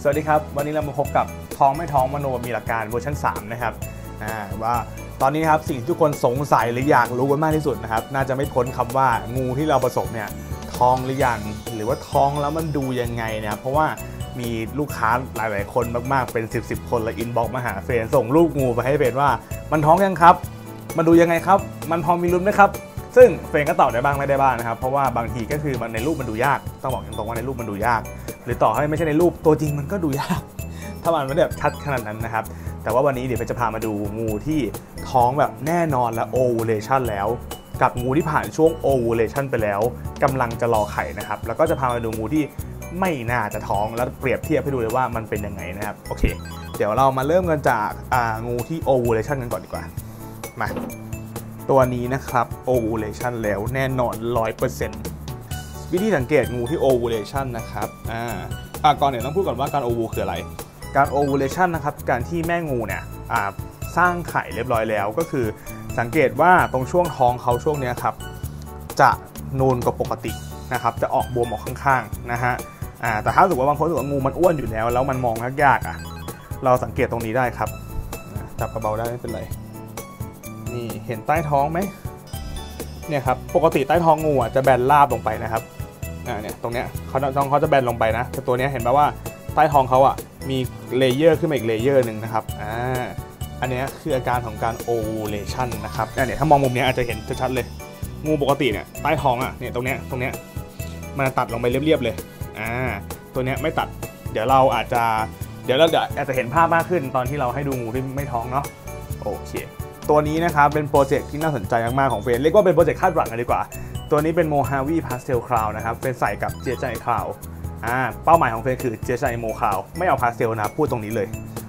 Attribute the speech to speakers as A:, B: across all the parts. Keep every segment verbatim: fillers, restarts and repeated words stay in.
A: สวัสดีครับวันนี้เรามาพบกับท้องไม่ท้องมโนมีหลักการเวอร์ชันสามนะครับว่าตอนนี้ครับสิ่งที่ทุกคนสงสัยหรืออยากรู้กันมากที่สุดนะครับน่าจะไม่พ้นคำว่างูที่เราผสมเนี่ยท้องหรือยังหรือว่าท้องแล้วมันดูยังไงนะครับเพราะว่ามีลูกค้าหลายๆคนมากๆเป็นสิบสิบคนและอินบ็อกซ์มาหาเฟรนส่งรูปงูไปให้เฟรนว่ามันท้องยังครับมันดูยังไงครับมันพอมีลุ้นไหมครับซึ่งเฟรนก็ตอบได้บ้างไม่ได้บ้างนะครับเพราะว่าบางทีก็คือมันในรูปมันดูยากต้องบอกตรงๆว่าในรูปมันดูยากหรือต่อให้ไม่ใช่ในรูปตัวจริงมันก็ดูยากถ้ามันไม่แบบชัดขนาดนั้นนะครับแต่ว่าวันนี้เดี๋ยวจะพามาดูงูที่ท้องแบบแน่นอนและโอวูเลชันแล้วกับงูที่ผ่านช่วงโอวูเลชันไปแล้วกำลังจะรอไข่นะครับแล้วก็จะพามาดูงูที่ไม่น่าจะท้องแล้วเปรียบเทียบให้ดูเลยว่ามันเป็นยังไงนะครับโอเคเดี๋ยวเรามาเริ่มกันจากงูที่โอวูเลชันกันก่อนดีกว่ามาตัวนี้นะครับโอวูเลชันแล้วแน่นอน ร้อยเปอร์เซ็นต์ วิธีสังเกตงูที่โอวูเลชันนะครับอ่าอ่าก่อนเนี่ยต้องพูดก่อนว่าการโอวูคืออะไรการโอวูเลชันนะครับการที่แม่งูเนี่ยสร้างไข่เรียบร้อยแล้วก็คือสังเกตว่าตรงช่วงท้องเขาช่วงนี้ครับจะนูนกว่าปกตินะครับจะออกบวมออกข้างๆนะฮะอ่าแต่ถ้าถือว่าบางคนถือว่างูมันอ้วนอยู่แล้วแล้วมันมองยากๆอ่ะเราสังเกตตรงนี้ได้ครับจับเบาๆได้ไม่เป็นไรนี่เห็นใต้ท้องไหมเนี่ยครับปกติใต้ท้องงูอ่ะจะแบนราบลงไปนะครับอ่าเนี่ยตรงเนี้ยเขาท้องเขาจะแบนลงไปนะแต่ตัวนี้เห็นไหมว่าใต้ท้องเขาอ่ะมีเลเยอร์ขึ้นมาอีกเลเยอร์หนึ่งนะครับอ่าอันนี้คืออาการของการโอวูเลชันนะครับเนี่ยถ้ามองมุมนี้อาจจะเห็นชัดๆเลยงูปกติเนี่ยใต้ท้องอ่ะเนี่ยตรงเนี้ยตรงเนี้ยมันตัดลงไปเรียบๆเลยอ่าตัวเนี้ยไม่ตัดเดี๋ยวเราอาจจะเดี๋ยวเราเดี๋ยวอาจจะเห็นภาพมากขึ้นตอนที่เราให้ดูงูที่ไม่ท้องเนาะโอเคตัวนี้นะครับเป็นโปรเจกต์ที่น่าสนใจมากๆของเฟรนเรียกว่าเป็นโปรเจกต์คาดหวังกันดีกว่าตัวนี้เป็นโมฮาวีพาสเทลคราวนะครับเป็นใส่กับเจไจคราวอ่าเป้าหมายของเฟรนคือเจไจโมคราวไม่เอาพาสเทลนะพูดตรงนี้เลย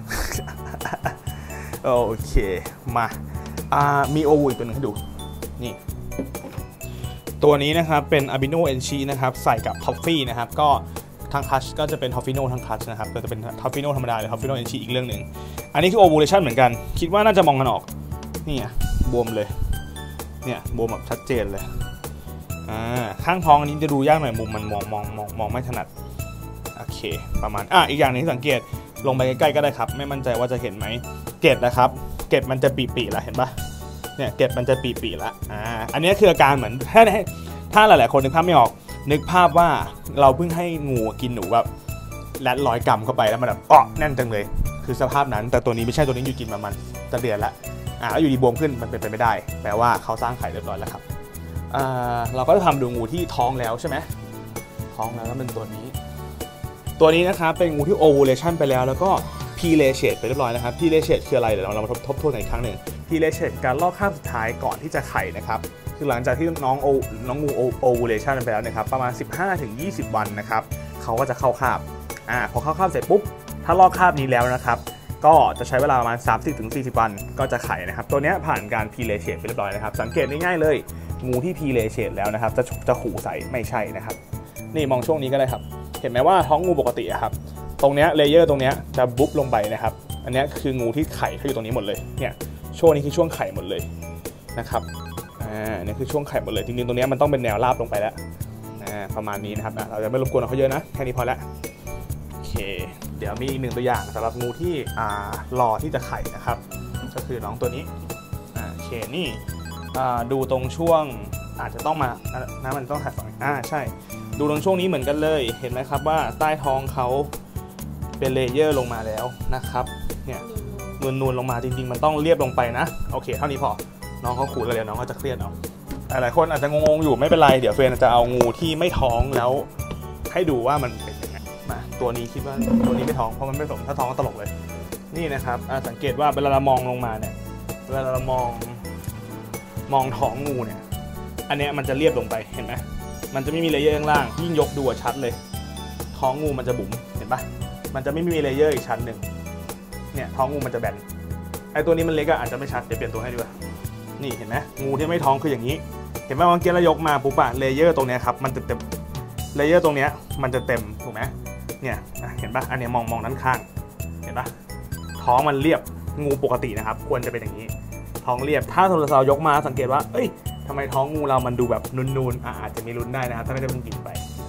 A: โอเคมาอ่ามีโอวูอีกตัวนึงให้ดูนี่ตัวนี้นะครับเป็นอาบิโนเอนชีนะครับใส่กับท็อฟฟี่นะครับก็ทางคัชก็จะเป็นทอฟฟิโนทางคัชนะครับก็จะเป็นทอฟฟิโนธรรมดาหรือทอฟฟิโนเอนชีอีกเรื่องหนึ่งอันนี้คือโอวูเลชันเหมือนกันคิดว่าน่าจะมองกันออกนี่บวมเลยเนี่ยบวมแบบชัดเจนเลยอ่าข้างท้องอันนี้จะดูยากหน่อยมุมมันมองมองมองมองไม่ถนัดโอเคประมาณอ่ะอีกอย่างนึงที่สังเกตลงไปใกล้ๆก็ได้ครับไม่มั่นใจว่าจะเห็นไหมเกล็ดนะครับเกล็ดมันจะปีๆแล้วเห็นปะเนี่ยเกล็ดมันจะปีๆแล้วอ่าอันนี้คืออาการเหมือนถ้าถ้าหลายๆคนนึกภาพไม่ออกนึกภาพว่าเราเพิ่งให้งูกินหนูแบบแรดร้อยกรัมเข้าไปแล้วมันแบบอ้อแน่นจังเลยคือสภาพนั้นแต่ตัวนี้ไม่ใช่ตัวนี้อยู่กินประมาณจะเดือนละอ่าแล้วอยู่ดีบวมขึ้นมันเป็นไปไม่ได้แปลว่าเขาสร้างไข่เรียบร้อยแล้วครับอ่าเราก็จะทำดูงูที่ท้องแล้วใช่ไหมท้องแล้วแล้วเป็นตัวนี้ตัวนี้นะครับเป็นงูที่โอวูเลชันไปแล้วแล้วก็พีเลเชตไปเรียบร้อยนะครับพีเลเชตคืออะไรเดี๋ยวเรามาทบทวนอีกครั้งหนึ่งพีเลเชตการลอกคราบสุดท้ายก่อนที่จะไข่นะครับคือหลังจากที่น้องโอน้องงูโอวูเลชันไปแล้วนะครับประมาณ สิบห้าถึงยี่สิบ วันนะครับเขาก็จะเข้าคราบอ่าพอเข้าคราบเสร็จปุ๊บถ้าลอกคราบนี้แล้วนะครับก็จะใช้เวลาประมาณ สามสิบถึงสี่สิบ วันก็จะไข่นะครับตัวนี้ผ่านการพีเลเชตไปเรียบร้อยนะครับสังเกตง่ายๆเลยงูที่พีเลเชตแล้วนะครับจะจะขู่ใส่ไม่ใช่นะครับนี่มองช่วงนี้ก็ได้ครับเห็นไหมว่าท้องงูปกติครับตรงเนี้ยเลเยอร์ตรงเนี้ยจะบุ๊บลงไปนะครับอันนี้คืองูที่ไข่เขาอยู่ตรงนี้หมดเลยเนี่ยช่วงนี้คือช่วงไข่หมดเลยนะครับอ่านี่คือช่วงไข่หมดเลยจริงๆตรงนี้มันต้องเป็นแนวราบลงไปแล้วอ่าประมาณนี้นะครับเราจะไม่รบกวนเขาเยอะนะแค่นี้พอแล้วโอเคเดี๋ยวมีอีกหนึ่งตัวอย่างสำหรับงูที่อ่ารอที่จะไข่นะครับก็คือน้องตัวนี้อ่าโอเคนี่อ่าดูตรงช่วงอาจจะต้องมานะมันต้องถ่ายฝั่งอ่าใช่ดูตรงช่วงนี้เหมือนกันเลยเห็นไหมครับว่าใต้ท้องเขาเป็นเลเยอร์ลงมาแล้วนะครับเนี่ยนูนๆลงมาจริงๆมันต้องเรียบลงไปนะโอเคเท่านี้พอน้องเขาขู่แล้วเดี๋ยวน้องเขาจะเครียดเอาหลายคนอาจจะงงๆอยู่ไม่เป็นไรเดี๋ยวเฟรนจะเอางูที่ไม่ท้องแล้วให้ดูว่ามันเป็นยังไงมาตัวนี้คิดว่าตัวนี้ไม่ท้องเพราะมันไม่สมถ้าท้องก็ตลกเลยนี่นะครับสังเกตว่าเวลาเรามองลงมาเนี่ยเวลาเรามองมองท้องงูเนี่ยอันนี้มันจะเรียบลงไปเห็นไหมมันจะไม่มีเลเยอร์ข้างล่างยิ่งยกดูชัดเลยท้องงูมันจะบุ๋มเห็นปะมันจะไม่มีเลเยอร์อีกชั้นหนึ่งเนี่ยท้องงูมันจะแบนไอตัวนี้มันเล็กอะอาจจะไม่ชัดเดี๋ยวเปลี่ยนตัวให้ดีกว่านี่เห็นไหมงูที่ไม่ท้องคืออย่างนี้เห็นไหมว่าเมื่อกี้เรายกมาปุ๊บอะเลเยอร์ตรงนี้ครับมันจะเต็มเลเยอร์ตรงนี้มันจะเต็มถูกไหมเนี่ยเห็นปะอันนี้มองมองด้านข้างเห็นปะท้องมันเรียบงูปกตินะครับควรจะเป็นอย่างนี้ท้องเรียบถ้าเรายกมาสังเกตว่าเอ้ยทำไมท้องงูเรามันดูแบบนูนๆอาจจะมีลุ้นได้นะครับถ้าไม่ได้เพิ่งกินไปอ่า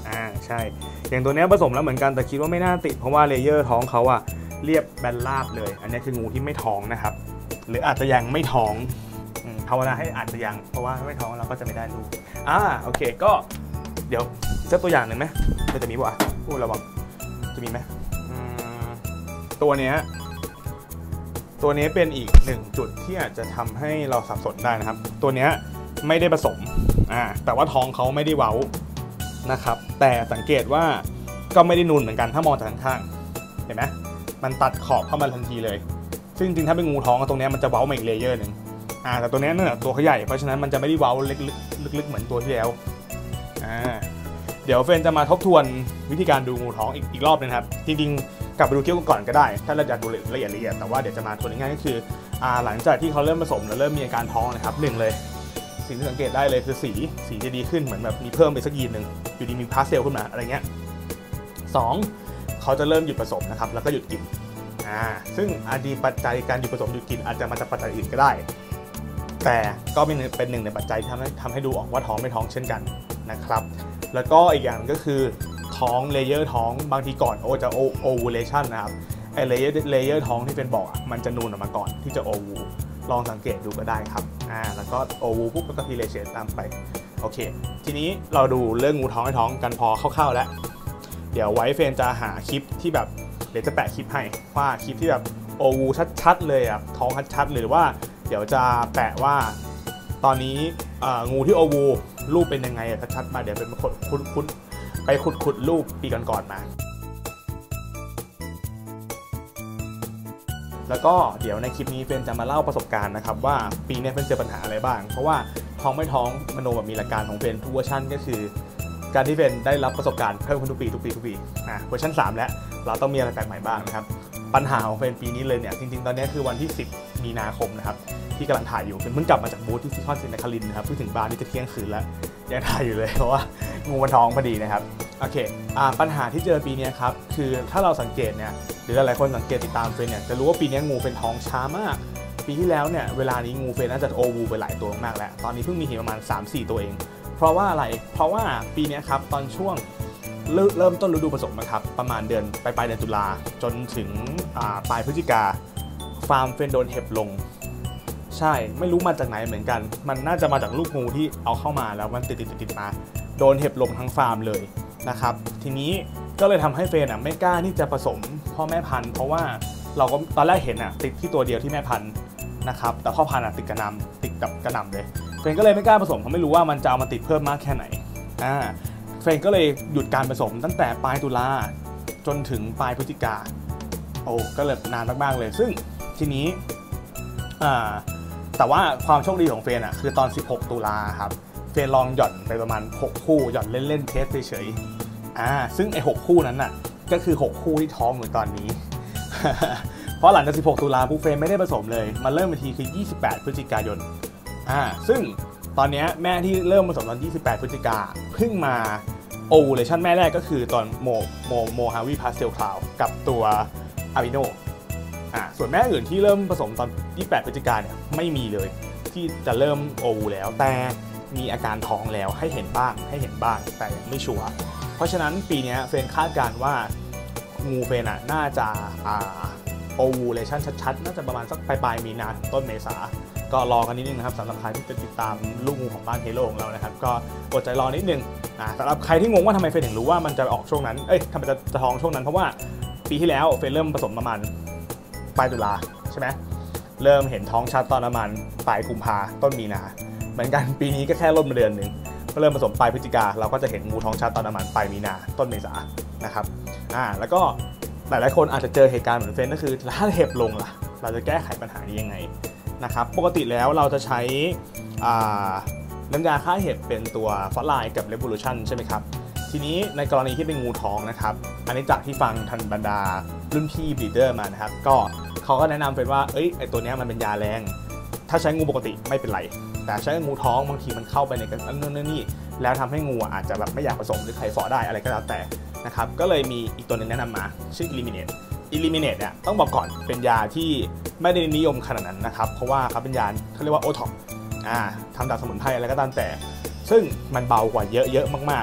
A: ใช่อย่างตัวนี้ผสมแล้วเหมือนกันแต่คิดว่าไม่น่าติดเพราะว่าเลเยอร์ท้องเขาอะเรียบแบนราบเลยอันนี้คืองูที่ไม่ท้องนะครับหรืออาจจะยังไม่ท้องภาวนาให้อาจจะยังเพราะว่าไม่ท้องเราก็จะไม่ได้ลูกอ่าโอเคก็เดี๋ยวเซตตัวอย่างหนึ่งไหมจะมีป่ะพูดระวังจะมีไหมตัวเนี้ยตัวนี้เป็นอีกหนึ่งจุดที่อาจจะทำให้เราสับสนได้นะครับตัวเนี้ยไม่ได้ผสมอ่าแต่ว่าท้องเขาไม่ได้เว้านะครับแต่สังเกตว่าก็ไม่ได้นูนเหมือนกันถ้ามองจากข้างๆเห็นไหมมันตัดขอบเข้ามาทันทีเลยซึ่งจริงๆถ้าเป็นงูท้องตรงนี้มันจะเว้ามาอีกเลเยอร์หนึ่งอ่าแต่ตัวนี้เนี่ยตัวเขาใหญ่เพราะฉะนั้นมันจะไม่ได้เว้าเล็กๆลึกๆเหมือนตัวที่แล้วอ่าเดี๋ยวเฟนจะมาทบทวนวิธีการดูงูท้องอีกอีกรอบนึงครับจริงๆกลับไปดูคลิปก่อนก็ได้ถ้าเราอยากดูละเอียดละเอียดแต่ว่าเดี๋ยวจะมาทวนง่ายๆก็คืออ่าหลังจากที่เขาเริ่มผสมแล้วเริ่มมีอาการท้องนะครับหนึ่งเลยสิ่งที่สังเกตได้เลยคือสีสีจะดีขึ้นเหมือนแบบมีเพิ่มไปสักยีนหนึ่งอยู่ดีมีพาสเซลขึ้นมาอะไรเงี้ยสองเขาจะเริ่มหยุดผสมนะครับแล้วก็หยุดกินอ่าซึ่งอาจจะปัจจัยการหยุดผสมหยุดกินอาจจะมาจากปัจจัยอื่นก็ได้แต่ก็เป็นเป็นหนึ่งในปัจจัยที่ทำให้ทำให้ดูออกว่าท้องไม่ท้องเช่นกันนะครับแล้วก็อีกอย่างก็คือท้องเลเยอร์ท้องบางทีก่อนโอจะโอโอวูเลชันนะครับไอเลเยอร์เลเยอร์ท้องที่เป็นบอกมันจะนูนออกมาก่อนที่จะโอวูลองสังเกตดูก็ได้ครับอ่าแล้วก็โอวูปุ๊บแล้วก็พีเลเชตตามไปโอเคทีนี้เราดูเรื่องงูท้องให้ท้องกันพอคร่าวๆแล้วเดี๋ยวไว้เฟนจะหาคลิปที่แบบเดี๋ยวจะแปะคลิปให้ว่าคลิปที่แบบโอวูชัดๆเลยอ่ะท้องชัดๆหรือว่าเดี๋ยวจะแปะว่าตอนนี้งูที่โอวูรูปเป็นยังไงชัดๆมาเดี๋ยวเป็นขุดขุดขุดไปขุดขุดรูปปีก่อนๆมาแล้วก็เดี๋ยวในคลิปนี้เฟนจะมาเล่าประสบการณ์นะครับว่าปีนี้เฟนเจอปัญหาอะไรบ้างเพราะว่าท้องไม่ท้องมโนแบบมีหลักการของเฟนทุกเวอร์ชันก็คือการที่เฟนได้รับประสบการณ์เพิ่มขึ้นทุกปีทุกปีทุกปีนะเวอร์ชันสามแล้วเราต้องมีอะไรแปลกใหม่บ้างนะครับปัญหาของเฟนปีนี้เลยเนี่ยจริงๆตอนนี้คือวันที่สิบมีนาคมนะครับที่กำลังถ่ายอยู่เพิ่งกลับมาจากบูธที่ซิคอนซินนครินทร์นะครับเพิ่งถึงบ้านนี่จะเที่ยงคืนแล้วยังถ่ายอยู่เลยเพราะว่างูมันท้องพอดีนะครับโอเคอ่าปัญหาที่เจอปีนี้ครับคือถ้าเราสังเกตเนี่ยหรือหลายคนสังเกตติดตามเฟนเนี่ยจะรู้ว่าปีนี้งูเป็นท้องช้ามากปีที่แล้วเนี่ยเวลานี้งูเฟนน่าจะโอวูไปหลายตัวมากแล้วตอนนี้เพิ่งมีเห็นประมาณ สามสี่ ตัวเองเพราะว่าอะไรเพราะว่าปีนี้ครับตอนช่วงเริ่มต้นฤดูผสมนะครับประมาณเดือนปลายปลายเดือนตุลาจนถึงปลายพฤศจิกาฟาร์มเฟนโดนเห็บลงใช่ไม่รู้มาจากไหนเหมือนกันมันน่าจะมาจากลูกงูที่เอาเข้ามาแล้วมันติดติดติดมาโดนเห็บลงทั้งฟาร์มเลยนะครับทีนี้ก็เลยทำให้เฟนอ่ะไม่กล้าที่จะผสมพ่อแม่พันธุ์เพราะว่าเราก็ตอนแรกเห็นอ่ะติดที่ตัวเดียวที่แม่พันธุ์นะครับแต่พ่อพันธุ์อ่ะติดกระนำติดกับกระนำเลยเฟนก็เลยไม่กล้าผสมเพราะไม่รู้ว่ามันจะเอามาติดเพิ่มมากแค่ไหนอ่าเฟนก็เลยหยุดการผสมตั้งแต่ปลายตุลาจนถึงปลายพฤศจิกาโอ้ก็เลยนานมากๆเลยซึ่งทีนี้อ่าแต่ว่าความโชคดีของเฟนอ่ะคือตอนสิบหกตุลาครับเฟนลองหย่อนไปประมาณหกคู่หย่อนเล่นๆเทสเฉยๆอ่าซึ่งไอ้หกคู่นั้นน่ะก็คือหกคู่ที่ท้องเหมือนตอนนี้ เพราะหลังจากสิบหกตุลาปุ๊บเฟนไม่ได้ผสมเลยมันเริ่มอีกทีคือยี่สิบแปดพฤศจิกายนอ่าซึ่งตอนนี้แม่ที่เริ่มผสมตอนยี่สิบแปดพฤศจิกาเพิ่งมาโอวูเลชั่นแม่แรกก็คือตอนโมโมโมฮาวีพาสเซลคลาวกับตัวอาบิโนอ่าส่วนแม่อื่นที่เริ่มผสมตอนยี่สิบแปดพฤศจิกาเนี่ยไม่มีเลยที่จะเริ่มโอวูแล้วแต่มีอาการท้องแล้วให้เห็นบ้างให้เห็นบ้างแต่ยังไม่ชัวร์เพราะฉะนั้นปีนี้เฟนคาดการณ์ว่างูเฟนอ่ะน่าจะอ่าโอวูเลชั่นชัดๆน่าจะประมาณสักปลายๆมีนาถึงต้นเมษาก็รอกันนิดนึงนะครับสำหรับใครที่จะติดตามลูกงูของบ้านเฮโร่ของเรานะครับก็อดใจรอนิดนึงอ่าสำหรับใครที่งงว่าทำไมเฟนถึงรู้ว่ามันจะออกช่วงนั้นเอ้ยทำไมจะจะท้องช่วงนั้นเพราะว่าปีที่แล้วเฟนเริ่มผสมประมาณปลายตุลาใช่ไหมเริ่มเห็นท้องชัดตอนประมาณปลายกุมภาต้นมีนาเหมือนกันปีนี้ก็แค่ลดมาเดือนหนึ่งก็เริ่มผสมปลายพฤศจิกาเราก็จะเห็นงูท้องชัดตอนประมาณปลายมีนาต้นเมษานะครับอ่าแล้วก็หลายๆคนอาจจะเจอเหตุการณ์เหมือนเฟนก็คือถ้าเห็บลงล่ะเราจะแก้ไขปัญหานี้ยังไงนะครับปกติแล้วเราจะใช้น้ำยาฆ่าเห็บเป็นตัวฟอสไลน์กับ Revolution ใช่ไหมครับทีนี้ในกรณีที่เป็นงูท้องนะครับอันนี้จากที่ฟังทันบรรดารุ่นพี่บีเดอร์มานะครับก็เขาก็แนะนำเป็นว่าเอ้ยไอตัวนี้มันเป็นยาแรงถ้าใช้งูปกติไม่เป็นไรแต่ใช้งูท้องบางทีมันเข้าไปในกันนั่นนี่แล้วทำให้งูอาจจะแบบไม่อยากผสมหรือไข่ฝ่อได้อะไรก็แล้วแต่นะครับก็เลยมีอีกตัวนึงแนะนำมาชื่อ Eliminate Eliminate เนี่ยต้องบอกก่อนเป็นยาที่ไม่ได้นิยมขนาดนั้นนะครับเพราะว่าเขาเป็นยาเขาเรียกว่าโอท็อปอ่าทำจากสมุนไพรอะไรก็ตามแต่ซึ่งมันเบากว่าเยอะๆมากๆ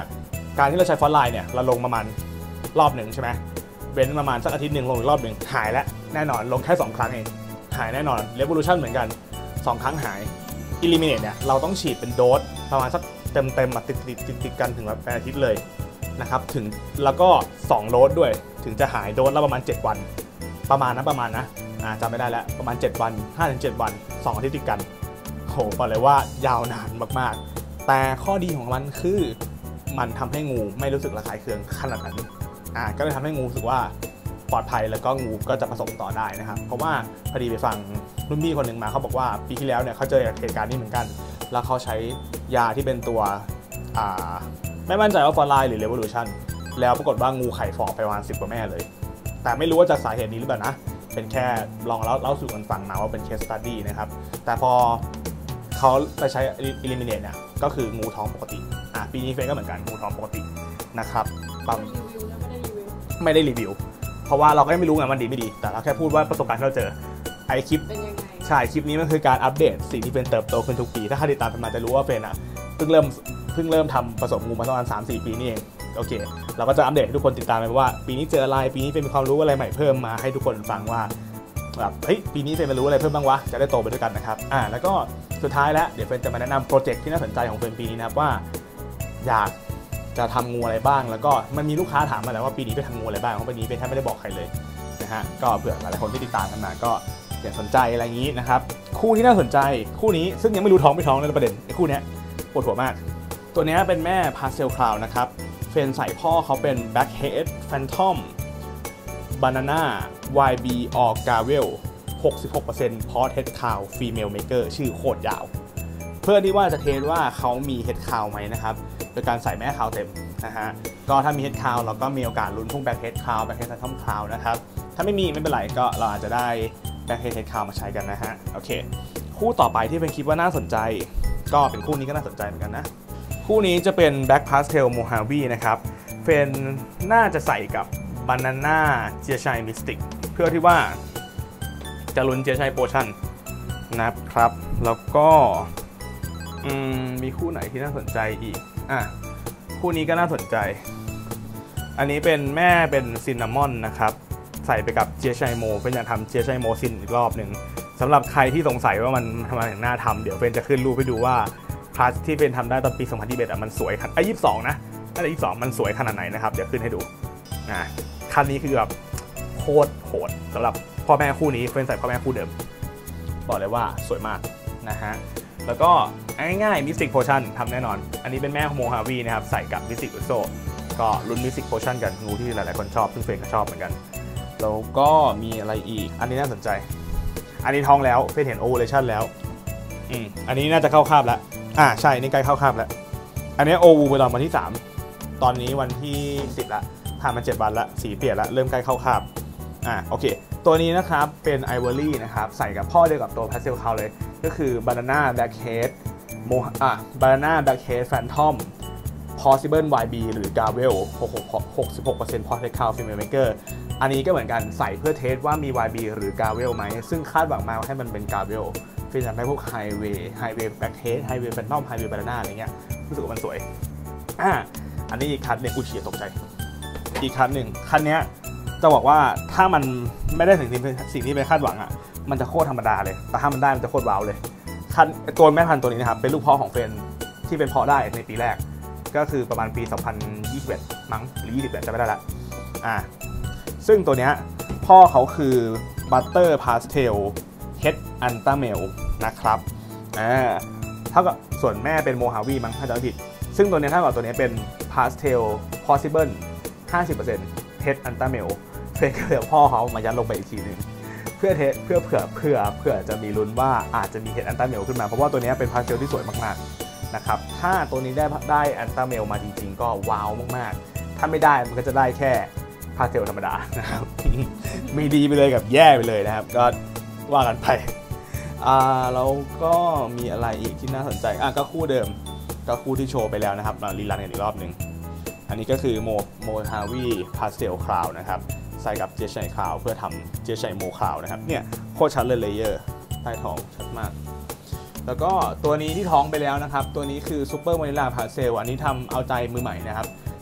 A: การที่เราใช้ฟอนต์ไลน์เนี่ยเราลงประมาณรอบหนึ่งใช่ไหมเว้นประมาณสักอาทิตย์หนึ่งลงอีกรอบหนึ่งหายแล้วแน่นอนลงแค่สองครั้งเองหายแน่นอน Revolution เหมือนกันสองครั้งหาย Eliminate เนี่ยเราต้องฉีดเป็นโดสประมาณสักเต็มเต็มติดติดติดติดกันถึงแบบเป็นอาทิตย์เลยนะครับถึงแล้วก็สองโดสด้วยถึงจะหายโดสละประมาณเจ็ดวันประมาณนะประมาณนะอ่าจำไม่ได้แล้วประมาณเจ็ดวัน ห้าถึงเจ็ด วันสองอาทิตย์ติดกันโหบอกเลยว่ายาวนานมากๆแต่ข้อดีของมันคือมันทำให้งูไม่รู้สึกระคายเคืองขนาดนั้นอ่าก็เลยทำให้งูรู้สึกว่าปลอดภัยแล้วก็งูก็จะผสมต่อได้นะครับเพราะว่าพอดีไปฟังรุ่นพี่คนหนึ่งมาเขาบอกว่าปีที่แล้วเนี่ยเขาเจอเหตุการณ์นี้เหมือนกันแล้วเขาใช้ยาที่เป็นตัวอ่าไม่มั่นใจว่าฟอนต์ไลน์หรือ Revolution แล้วปรากฏว่างูไข่ฟอกไปประมาณสิบกว่าแม่เลยแต่ไม่รู้ว่าจะสาเหตุนี้หรือเปล่านะเป็นแค่ลองเล่าเล่าสู่กันฟังมาว่าเป็น case study นะครับแต่พอเขาไปใช้ Eliminate เนี่ยก็คืองูท้องปกติอ่ะปีนี้เฟนก็เหมือนกันงูท้องปกตินะครับปั๊มไม่ได้รีวิวเพราะว่าเราก็ไม่รู้ไงมันดีไม่ดีแต่เราแค่พูดว่าประสบการณ์ที่เราเจอไอคลิปใช่คลิปนี้มันคือการอัปเดตสิ่งที่เป็นเติบโตขึ้นทุกปีถ้าใครติดตามกันมาจะรู้ว่าเฟนอ่ะเพิ่งเริ่มเพิ่งเริ่มทำผสมงูมาประมาณ สามสี่ ปีนี่เองโอเคเราก็จะอัปเดตให้ทุกคนติดตามไปว่าปีนี้เจออะไรปีนี้เป็นความรู้อะไรใหม่เพิ่มมาให้ทุกคนฟังว่าแบบเฮ้ยปีนี้เฟนมารู้อะไรเพิ่มบ้างวะจะได้โตไปด้วยกันนะครับอ่าแล้วก็สุดท้ายแล้วเดี๋ยวเฟนจะมาแนะนำโปรเจกต์ที่น่าสนใจของเฟนปีนี้นะครับว่าอยากจะทำงูอะไรบ้างแล้วก็มันมีลูกค้าถามมาแล้วว่าปีนี้ไปทำงูอะไรบ้างเพราะปีนี้เป็นแทบไม่ได้บอกใครเลยนะฮะก็เผื่อหลายคนที่ติดตามกันมาก็อยากสนใจอะไรอย่างนี้นะครับคู่ที่น่าสนใจคู่นี้ซึ่งยังไม่รู้ท้องไม่ท้องในประเด็นไอ้คู่นี้ปวดหัวมากตัวนี้เป็นแม่พาสเซลคลาวนะครับเฟนใส่พ่อเขาเป็น Blackhead Phantom Banana วาย บี or Gavel หกสิบหกเปอร์เซ็นต์ เพราะ Head Cow Female Maker ชื่อโคตรยาวเพื่อที่ว่าจะเทสว่าเขามี Head Cow ไหมนะครับโดยการใส่แม่คาวเต็มนะฮะก็ถ้ามี Head Cow เราก็มีโอกาสลุ้นพวก Blackhead Cow Blackhead Phantom Cow นะครับถ้าไม่มีไม่เป็นไรก็เราอาจจะได้ Blackhead Head Cow มาใช้กันนะฮะโอเคคู่ต่อไปที่เป็นคิดว่าน่าสนใจก็เป็นคู่นี้ก็น่าสนใจเหมือนกันนะคู่นี้จะเป็น Black Pastel Mojave นะครับเฟนน่าจะใส่กับ Banana เจียชัย Mystic เพื่อที่ว่าจะลุ้นเจียชัยโปชั่นนะครับแล้วก็มีคู่ไหนที่น่าสนใจอีกอ่ะคู่นี้ก็น่าสนใจอันนี้เป็นแม่เป็นซินนามอนนะครับใส่ไปกับเจียชัยโมเป็นอยากทำเจียชัยโมซินอีกรอบหนึ่งสำหรับใครที่สงสัยว่ามันทำไมถึงน่าทำเดี๋ยวเฟนจะขึ้นรูปให้ดูว่าคลาสที่เป็นทำได้ตอนปีสองพันยี่สิบเอ็ดอ่ะมันสวยไอ้ยี่สิบสองนะน่าจะยี่สิบสองมันสวยขนาดไหนนะครับเดี๋ยวขึ้นให้ดูอ่ะคันนี้คือแบบโคตรโหดสำหรับพ่อแม่คู่นี้เฟนใส่พ่อแม่คู่เดิมบอกเลยว่าสวยมากนะฮะแล้วก็ง่ายๆ Mystic Potion ทำแน่นอนอันนี้เป็นแม่โมฮาวีนะครับใส่กับ Mystic Uso ก็ลุ้น Mystic Potion กันงูที่หลายๆคนชอบซึ่งเฟนก็ชอบเหมือนกันแล้วก็มีอะไรอีกอันนี้น่าสนใจอันนี้ท้องแล้วเฟนเห็น Ovulation แล้วอืมอันนี้น่าจะเข้าคาบแล้วอ่าใช่นี่ใกล้เข้าคาบแล้วอันนี้โอวูไปตอนวันที่สามตอนนี้วันที่สิบละผ่านมาเจ็ดวันละสีเปลี่ยนละเริ่มใกล้เข้าคาบอ่าโอเคตัวนี้นะครับเป็น Ivory นะครับใส่กับพ่อเดียวกับตัว Pastel Cow เลยก็คือ Banana Blackhead โมอ่ะ Banana Blackhead Phantom Possible วาย บี หรือ Gavel หกสิบหกเปอร์เซ็นต์ เพราะ Head Cow Female Maker อันนี้ก็เหมือนกันใส่เพื่อเทสว่ามี วาย บี หรือ Gavel ไหมซึ่งคาดหวังมาให้มันเป็น Gavel ฟินอยากได้พวก Highway Highway Blackhead Highway Phantom Highway Banana อะไรเงี้ยรู้สึกว่ามันสวยอ่ะอันนี้อีกคันหนึ่งอุยเฉียตกใจอีกคันหนึ่งคันนี้จะบอกว่าถ้ามันไม่ได้ถึงสิ่งที่เป็นคาดหวังอ่ะมันจะโคตรธรรมดาเลยแต่ถ้ามันได้มันจะโคตรว้าวเลยคันตัวแม่พันธุ์ตัวนี้นะครับเป็นลูกพ่อของเฟนที่เป็นเพาะได้ในปีแรกก็คือประมาณปีสองพันยี่สิบเอ็ดมั้งหรือยี่สิบเอ็ดจะไม่ได้ละอ่าซึ่งตัวเนี้ยพ่อเขาคือ Butter Pastel Head Anta Male นะครับอ่าเท่ากับส่วนแม่เป็นโมฮาวีมั้งถ้าจำไม่ผิดซึ่งตัวนี้เท่ากับตัวนี้เป็น Pastel Possible ห้าสิบเปอร์เซ็นต์ Head Anta Male เฟนก็เลยพ่อเขามายัดลงไปอีกทีนึงเพื่อเทเพื่อเผื่อเพื่อเพื่อจะมีลุ้นว่าอาจจะมีเห็ดอันต้าเมลขึ้นมาเพราะว่าตัวนี้เป็นพาสเทลที่สวยมากๆนะครับถ้าตัวนี้ได้ได้อันต้าเมลมาจริงๆก็ว้าวมากๆถ้าไม่ได้มันก็จะได้แค่พาสเทลธรรมดานะครับ มีดีไปเลยกับแย่ไปเลยนะครับก็ว่ากันไปอ่าแล้วก็มีอะไรอีกที่น่าสนใจอ่ะก็คู่เดิมก็คู่ที่โชว์ไปแล้วนะครับมารีรันกันอีกรอบหนึ่งอันนี้ก็คือโมโมฮาวีพาสเทลคลาวนะครับใส่กับเจชัยคลาวเพื่อทำเจชัยโมคลาวนะครับเนี่ยโคตรชัดเลยเลเยอร์ใต้ท้องชัดมากแล้วก็ตัวนี้ที่ท้องไปแล้วนะครับตัวนี้คือซูเปอร์วานิลลาพาสเซลอันนี้ทำเอาใจมือใหม่นะครับ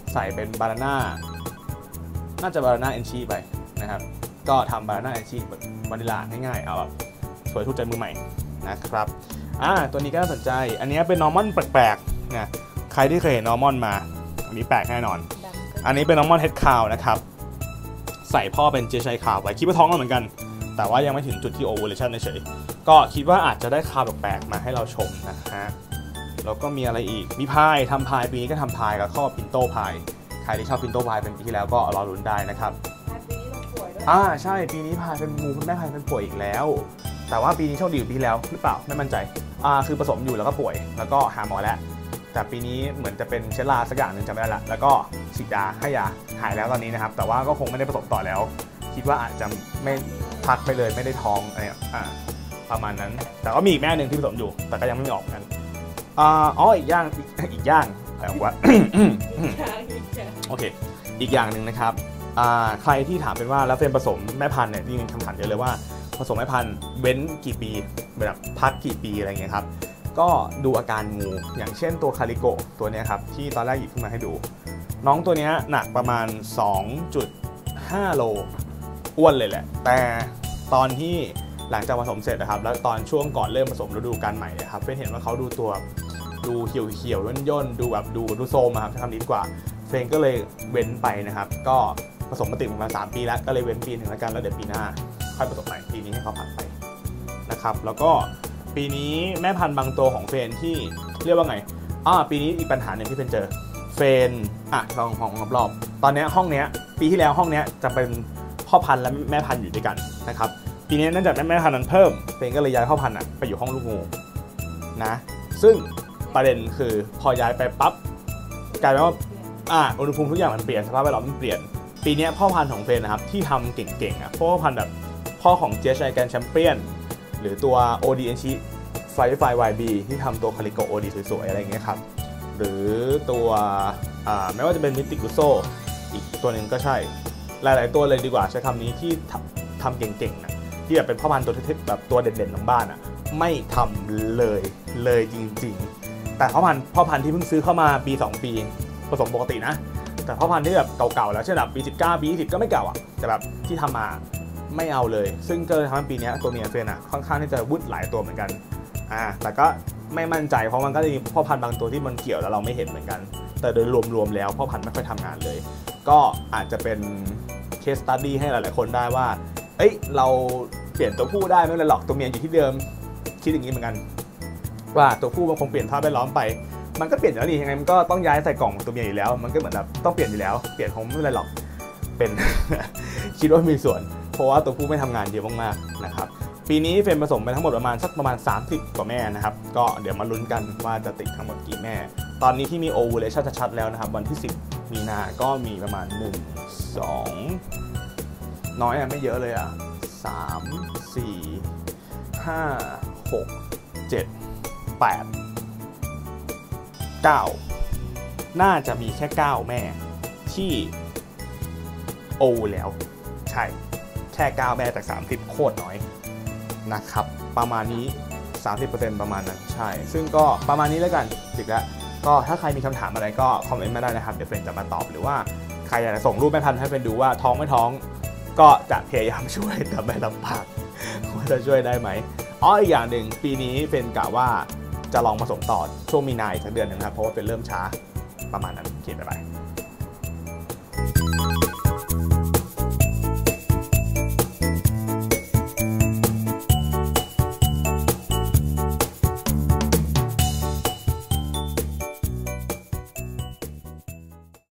A: ใส่เป็นบานาน่าน่าจะบานาน่าเอนชีไปนะครับก็ทำบานาน่าเอนชีวานิลาง่ายๆเอาแบบสวยถูกใจมือใหม่นะครับอ่าตัวนี้ก็น่าสนใจอันนี้เป็นนอร์มอนแปลกๆนะใครที่เคยเห็นนอร์มอนมาอันนี้แปลกแน่นอนอันนี้เป็นนอร์มอนเฮดคาวนะครับใส่พ่อเป็นเจชัยคาวไว้คิดว่าท้องเหมือนกันแต่ว่ายังไม่ถึงจุดที่โอเวอร์เลชั่นเฉยก็คิดว่าอาจจะได้คาวแปลกๆมาให้เราชมนะฮะแล้วก็มีอะไรอีกมีพายทำพายปีนี้ก็ทำพายกับข้อปินโต้พายใครที่ชอบปินโต้พายเป็นปีที่แล้วก็รอลุ้นได้นะครับอ่าใช่ปีนี้พายเป็นงูคุณแม่พายเป็นป่วยอีกแล้วแต่ว่าปีนี้โชคดีกว่าปีที่แล้วหรือเปล่าไม่มั่นใจอ่าคือผสมอยู่แล้วก็ป่วยแล้วก็หาหมอแล้วแต่ปีนี้เหมือนจะเป็นเชื้อราสักอย่างหนึ่งจำไม่ได้ละแล้วก็ฉีดยาให้ยาหายแล้วตอนนี้นะครับแต่ว่าก็คงไม่ได้ผสมต่อแล้วคิดว่าอาจจะไม่พักไปเลยไม่ได้ท้องอะไรอ่าประมาณนั้นแต่ก็มีอีกแม่หนึ่งที่ผสมอยู่แต่ก็ยังไม่ออกกันอ่าอ๋ออีกอย่างอีกอย่างอะไรวะ โอเคอีกอย่างหนึ่งนะครับอ่าใครที่ถามเป็นว่าแล้วเฟรมผสมแม่พันธุ์เนี่ยที่มีคำถามเยอะเลยว่าผสมแม่พันธุ์เว้นกี่ปีแบบพักกี่ปีอะไรเงี้ยครับก็ดูอาการงูอย่างเช่นตัวคาริโกตัวนี้ครับที่ตอนแรกหยิบขึ้นมาให้ดูน้องตัวนี้หนักประมาณ สองจุดห้า โลอ้วนเลยแหละแต่ตอนที่หลังจากผสมเสร็จนะครับแล้วตอนช่วงก่อนเริ่มผสมฤดูกาลใหม่นะครับเพื่อนเห็นว่าเขาดูตัวดูเขียวเขียวย่นๆดูแบบดูดูโซมครับใช้คำนี้ดีกว่าเฟรนก็เลยเว้นไปนะครับก็ผสมมาติดมาสามปีแล้วก็เลยเว้นปีหนึ่งแล้วกันแล้วเดี๋ยวปีหน้าค่อยผสมใหม่ปีนี้ให้เขาผ่านไปนะครับแล้วก็ปีนี้แม่พันธุ์บางตัวของเฟรนที่เรียกว่าไงอ่าปีนี้อีกปัญหาหนึ่งที่เฟรนเจอเฟรนอ่ะลองของรอบๆตอนนี้ห้องเนี้ยปีที่แล้วห้องเนี้ยจะเป็นพ่อพันธุ์และแม่พันธุ์อยู่ด้วยกันนะครับปีนี้เนื่องจากแม่พันธุ์นั้นเพิ่มเฟรนก็เลยย้ายพ่อพันธุ์อ่ะไปอยู่ห้องลูกงูนะซึ่งประเด็นคือพอย้ายไปปั๊บกลายเป็นว่าอ่าอุณหภูมิทุกอย่างมันเปลี่ยนสภาพแวดล้อมมันเปลี่ยนปีนี้พ่อพันธุ์ของเฟรนนะครับที่ทำเก่งๆอ่ะพ่อพันธุ์แบบพ่อของเจสไอแกนแชมเปี้ยนหรือตัว โอ ดี เอ็น ชิไฟไฟ วาย บี ที่ทำตัวคาริโก โอ ดี สวยๆอะไรอย่างเงี้ยครับหรือตัวอ่าไม่ว่าจะเป็นมิติกุโซอีกตัวหนึ่งก็ใช่หลายๆตัวเลยดีกว่าใช้คำนี้ที่ทำเก่งๆนะที่แบบเป็นพ่อพันธุ์ตัวเทพแบบตัวเด่นๆของบ้านอ่ะไม่ทำเลยเลยจริงๆแต่พ่อพันธุ์พ่อพันธุ์ที่เพิ่งซื้อเข้ามาปีสองปีผสมปกตินะแต่พ่อพันธุ์ที่แบบเก่าๆแล้วเช่นแบบปีสิบเก้าปียี่สิบก็ไม่เก่าอ่ะแต่แบบที่ทำมาไม่เอาเลยซึ่งก็เลยทำให้ปีนี้ตัวเมียเฟรนอ่ะค่อนข้างที่จะวุ่นหลายตัวเหมือนกันอ่าแต่ก็ไม่มั่นใจเพราะมันก็จะมีพ่อพันธุ์บางตัวที่มันเกี่ยวแล้วเราไม่เห็นเหมือนกันแต่โดยรวมๆแล้วพ่อพันธุ์ไม่ค่อยทำงานเลยก็อาจจะเป็นเคสสตั๊ดดี้ให้หลายๆคนได้ว่าเอ้ยเราเปลี่ยนตัวผู้ได้ไม่เป็นไรหรอกตัวเมียอยู่ที่เดิมคิดอย่างนี้เหมือนกันว่าตัวผู้มันคงเปลี่ยนท่าแวดล้อมไปมันก็เปลี่ยนแล้วนี่ยังไงมันก็ต้องย้ายใส่กล่องตัวเมียอยู่แล้วมันก็เหมือนแบบต้องเปลี่ยนอยู่แล้วเปลี่ยนคงไม่เป็นไรหรอกเป็น คิดว่ามีส่วนเพราะว่าตัวผู้ไม่ทำงานเยอะมากๆนะครับปีนี้เฟรนผสมไปทั้งหมดประมาณสักประมาณสามสิบกว่าแม่นะครับก็เดี๋ยวมาลุ้นกันว่าจะติดทั้งหมดกี่แม่ตอนนี้ที่มีโอวูเลชั่นชัดๆแล้วนะครับวันที่สิบมีนาก็มีประมาณหนึ่ง สองน้อยอ่ะไม่เยอะเลยอ่ะสาม สี่ ห้า หก เจ็ด แปด เก้าน่าจะมีแค่เก้าแม่ที่โอแล้วใช่แค่เก้าแม่จากสามสิบโคตรน้อยนะครับประมาณนี้ สามสิบเปอร์เซ็นต์ ประมาณนั้นใช่ซึ่งก็ประมาณนี้แล้วกันจิกแล้วก็ถ้าใครมีคำถามอะไรก็คอมเมนต์มาได้นะครับเดี๋ยวเฟรนจะมาตอบหรือว่าใครอยากจะส่งรูปแม่พันธุ์ให้เฟรนดูว่าท้องไม่ท้องก็จะพยายามช่วยแต่ไม่ลำบากว่าจะช่วยได้ไหมอ๋ออีกอย่างหนึ่งปีนี้เฟรนกะว่าจะลองผสมต่อช่วงมีนาอีกสักเดือนนึงครับเพราะว่าเป็นเริ่มช้าประมาณนั้นคิดไปไป